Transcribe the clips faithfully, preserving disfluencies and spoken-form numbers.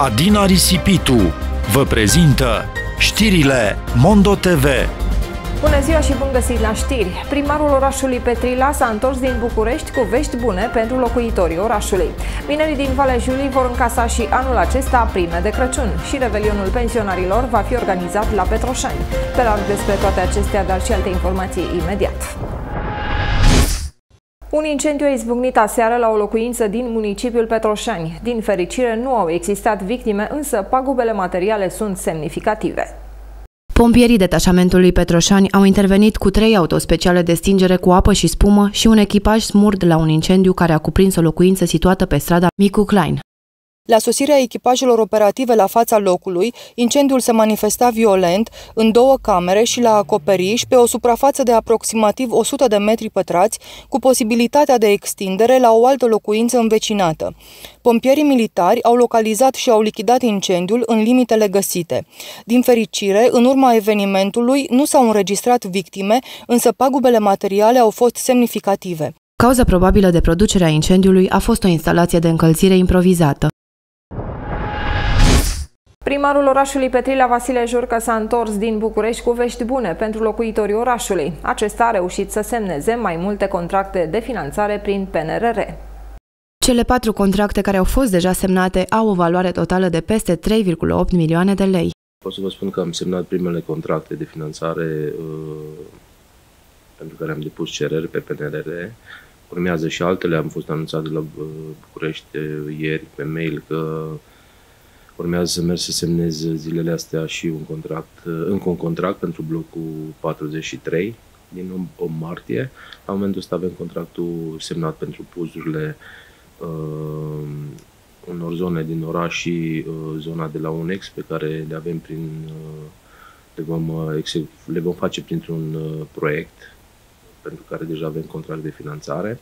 Adina Risipitu vă prezintă știrile Mondo T V. Bună ziua și bun găsit la știri! Primarul orașului Petrila s-a întors din București cu vești bune pentru locuitorii orașului. Minerii din Valea Juliei vor încasa și anul acesta prime de Crăciun și revelionul pensionarilor va fi organizat la Petroșani. Pe larg despre toate acestea, dar și alte informații imediat. Un incendiu a izbucnit aseară la o locuință din municipiul Petroșani. Din fericire, nu au existat victime, însă pagubele materiale sunt semnificative. Pompierii detașamentului Petroșani au intervenit cu trei autospeciale de stingere cu apă și spumă și un echipaj smurd la un incendiu care a cuprins o locuință situată pe strada Micu Klein. La sosirea echipajelor operative la fața locului, incendiul se manifesta violent în două camere și la acoperiș pe o suprafață de aproximativ o sută de metri pătrați, cu posibilitatea de extindere la o altă locuință învecinată. Pompierii militari au localizat și au lichidat incendiul în limitele găsite. Din fericire, în urma evenimentului nu s-au înregistrat victime, însă pagubele materiale au fost semnificative. Cauza probabilă de producere a incendiului a fost o instalație de încălzire improvizată. Primarul orașului Petrila, Vasile Jurcă, s-a întors din București cu vești bune pentru locuitorii orașului. Acesta a reușit să semneze mai multe contracte de finanțare prin P N R R. Cele patru contracte care au fost deja semnate au o valoare totală de peste trei virgulă opt milioane de lei. Pot să vă spun că am semnat primele contracte de finanțare uh, pentru care am depus cereri pe P N R R. Urmează și altele, am fost anunțat de la uh, București uh, ieri pe mail că urmează să merg să semnez zilele astea și un contract, încă un contract pentru blocul patruzeci și trei din opt martie. La momentul ăsta avem contractul semnat pentru puzurile uh, unor zone din oraș și uh, zona de la UNEX pe care le avem prin, uh, le, vom, uh, le vom face printr-un uh, proiect pentru care deja avem contract de finanțare.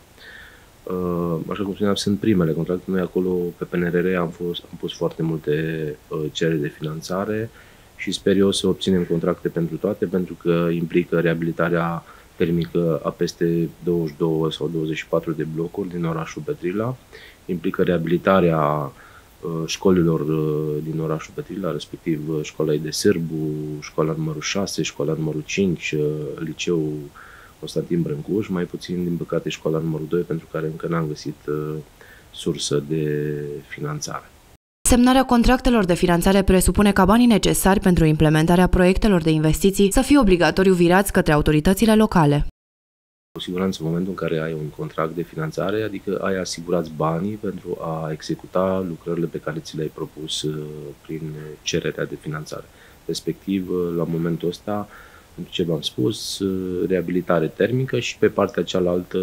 Așa cum spuneam, sunt primele contracte. Noi acolo, pe P N R R, am, fost, am pus foarte multe cereri de finanțare și sper eu să obținem contracte pentru toate, pentru că implică reabilitarea termică a peste douăzeci și două sau douăzeci și patru de blocuri din orașul Petrila, implică reabilitarea școlilor din orașul Petrila, respectiv școala de Sârbu, școala numărul șase, școala numărul cinci, liceul Constantin Brâncuș, mai puțin, din păcate, școala numărul doi, pentru care încă n-am găsit uh, sursă de finanțare. Semnarea contractelor de finanțare presupune ca banii necesari pentru implementarea proiectelor de investiții să fie obligatoriu virați către autoritățile locale. Cu siguranță, în momentul în care ai un contract de finanțare, adică ai asigurați banii pentru a executa lucrările pe care ți le-ai propus uh, prin cererea de finanțare. Respectiv, uh, la momentul ăsta, pentru ce v-am spus, reabilitare termică și pe partea cealaltă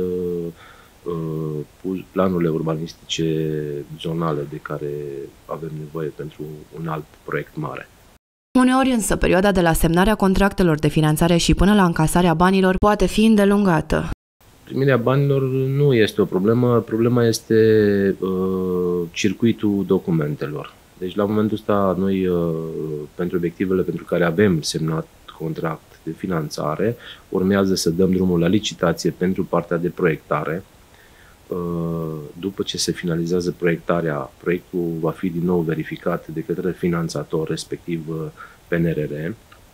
planurile urbanistice zonale de care avem nevoie pentru un alt proiect mare. Uneori însă, perioada de la semnarea contractelor de finanțare și până la încasarea banilor poate fi îndelungată. Primirea banilor nu este o problemă, problema este uh, circuitul documentelor. Deci la momentul ăsta noi, uh, pentru obiectivele pentru care avem semnat contract de finanțare, urmează să dăm drumul la licitație pentru partea de proiectare. După ce se finalizează proiectarea, proiectul va fi din nou verificat de către finanțator, respectiv P N R R.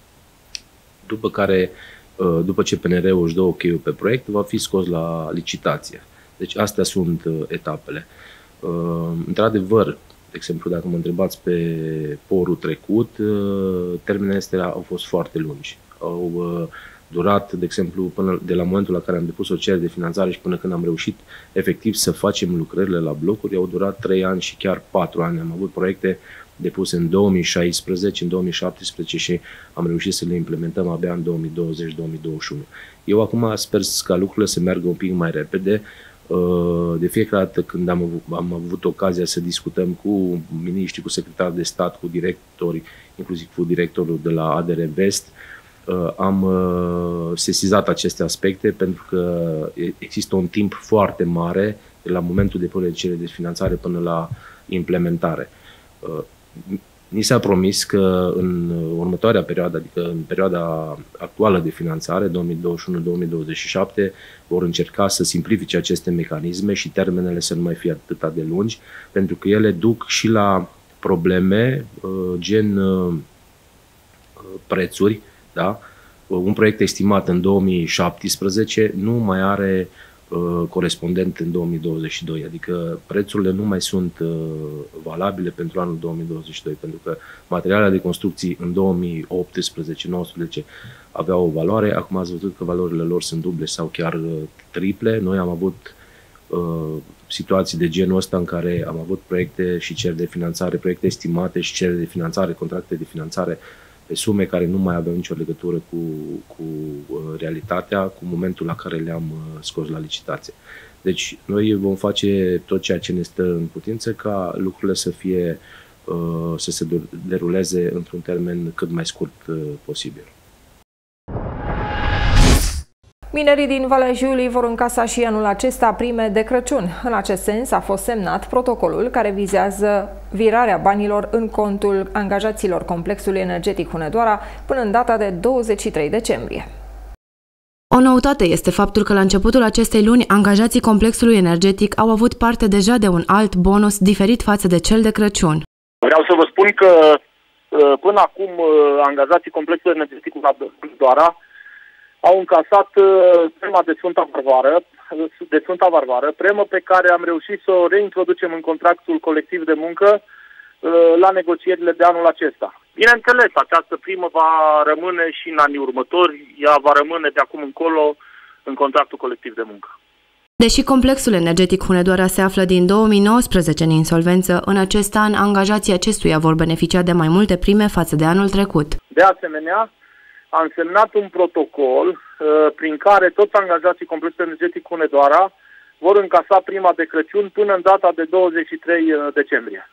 După care, după ce P N R R-ul își dă ok-ul pe proiect, va fi scos la licitație. Deci astea sunt etapele. Într-adevăr, de exemplu, dacă mă întrebați pe porul trecut, termenele astea au fost foarte lungi. Au durat, de exemplu, până de la momentul la care am depus o cerere de finanțare și până când am reușit efectiv să facem lucrările la blocuri, au durat trei ani și chiar patru ani. Am avut proiecte depuse în două mii șaisprezece, în două mii șaptesprezece și am reușit să le implementăm abia în două mii douăzeci două mii douăzeci și unu. Eu acum sper ca lucrurile să meargă un pic mai repede. De fiecare dată când am avut, am avut ocazia să discutăm cu miniștri, cu secretari de stat, cu directori, inclusiv cu directorul de la A D R Vest, am sesizat aceste aspecte pentru că există un timp foarte mare de la momentul depunerii de cerere de finanțare până la implementare. Ni s-a promis că în următoarea perioadă, adică în perioada actuală de finanțare, două mii douăzeci și unu două mii douăzeci și șapte, vor încerca să simplifice aceste mecanisme și termenele să nu mai fie atât de lungi, pentru că ele duc și la probleme, gen prețuri, da? Un proiect estimat în două mii șaptesprezece nu mai are corespondent în două mii douăzeci și doi, adică prețurile nu mai sunt valabile pentru anul două mii douăzeci și doi, pentru că materialele de construcții în două mii optsprezece nouăsprezece aveau o valoare, acum ați văzut că valorile lor sunt duble sau chiar triple. Noi am avut uh, situații de genul ăsta în care am avut proiecte și cereri de finanțare, proiecte estimate și cereri de finanțare, contracte de finanțare pe sume care nu mai aveau nicio legătură cu, cu uh, realitatea, cu momentul la care le-am uh, scos la licitație. Deci noi vom face tot ceea ce ne stă în putință ca lucrurile să fie, uh, să se deruleze într-un termen cât mai scurt uh, posibil. Minerii din Valea Jiului vor încasa și anul acesta prime de Crăciun. În acest sens a fost semnat protocolul care vizează virarea banilor în contul angajaților complexului energetic Hunedoara până în data de douăzeci și trei decembrie. O noutate este faptul că la începutul acestei luni, angajații complexului energetic au avut parte deja de un alt bonus diferit față de cel de Crăciun. Vreau să vă spun că până acum angajații complexului energetic Hunedoara au încasat prima de Sfânta Varvară, de Sfânta Varvară, premiă pe care am reușit să o reintroducem în contractul colectiv de muncă la negocierile de anul acesta. Bineînțeles, această primă va rămâne și în anii următori, ea va rămâne de acum încolo în contractul colectiv de muncă. Deși complexul energetic Hunedoara se află din două mii nouăsprezece în insolvență, în acest an angajații acestuia vor beneficia de mai multe prime față de anul trecut. De asemenea, a însemnat un protocol uh, prin care toți angajații complexului energetic Hunedoara vor încasa prima de Crăciun până în data de douăzeci și trei decembrie.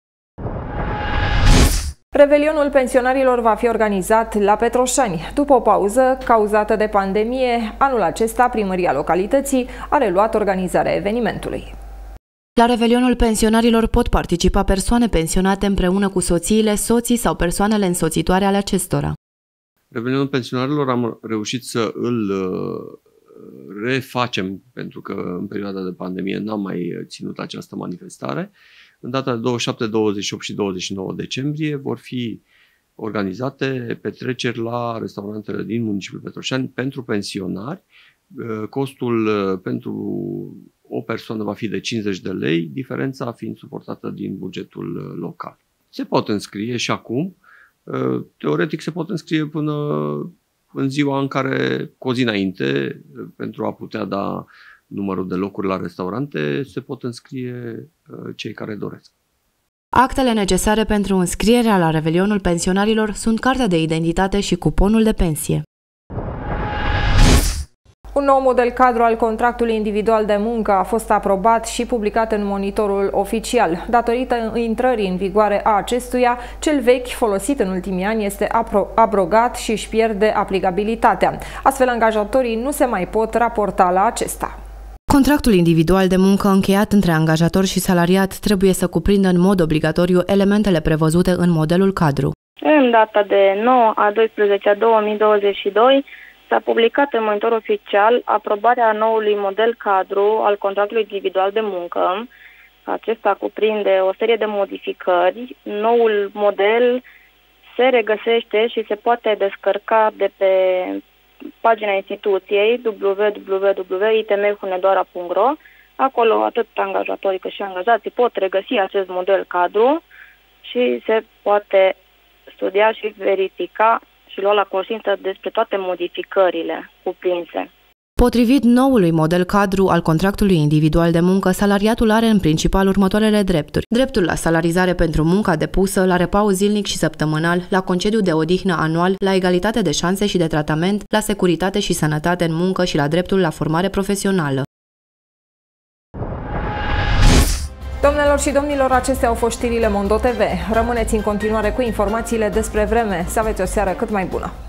Revelionul pensionarilor va fi organizat la Petroșani. După o pauză cauzată de pandemie, anul acesta primăria localității a reluat organizarea evenimentului. La revelionul pensionarilor pot participa persoane pensionate împreună cu soțiile, soții sau persoanele însoțitoare ale acestora. Revelionul pensionarilor am reușit să îl refacem, pentru că în perioada de pandemie n-am mai ținut această manifestare. În data de douăzeci și șapte, douăzeci și opt și douăzeci și nouă decembrie vor fi organizate petreceri la restaurantele din municipiul Petroșani pentru pensionari. Costul pentru o persoană va fi de cincizeci de lei, diferența fiind suportată din bugetul local. Se pot înscrie și acum. Teoretic se pot înscrie până în ziua în care, cu o zi înainte, pentru a putea da numărul de locuri la restaurante, se pot înscrie cei care doresc. Actele necesare pentru înscrierea la revelionul pensionarilor sunt cartea de identitate și cuponul de pensie. Un nou model cadru al contractului individual de muncă a fost aprobat și publicat în monitorul oficial. Datorită intrării în vigoare a acestuia, cel vechi folosit în ultimii ani este abrogat și își pierde aplicabilitatea. Astfel, angajatorii nu se mai pot raporta la acesta. Contractul individual de muncă încheiat între angajator și salariat trebuie să cuprindă în mod obligatoriu elementele prevăzute în modelul cadru. În data de nouă a doisprezece a două mii douăzeci și doi, s-a publicat în monitor oficial aprobarea noului model cadru al contractului individual de muncă. Acesta cuprinde o serie de modificări. Noul model se regăsește și se poate descărca de pe pagina instituției w w w punct i t m hunedoara punct r o. Acolo atât angajatorii cât și angajații pot regăsi acest model cadru și se poate studia și verifica și lua la cunoștință despre toate modificările cuprinse. Potrivit noului model cadru al contractului individual de muncă, salariatul are în principal următoarele drepturi. Dreptul la salarizare pentru munca depusă, la repaus zilnic și săptămânal, la concediu de odihnă anual, la egalitate de șanse și de tratament, la securitate și sănătate în muncă și la dreptul la formare profesională. Doamnelor și domnilor, acestea au fost știrile Mondo T V. Rămâneți în continuare cu informațiile despre vreme. Să aveți o seară cât mai bună!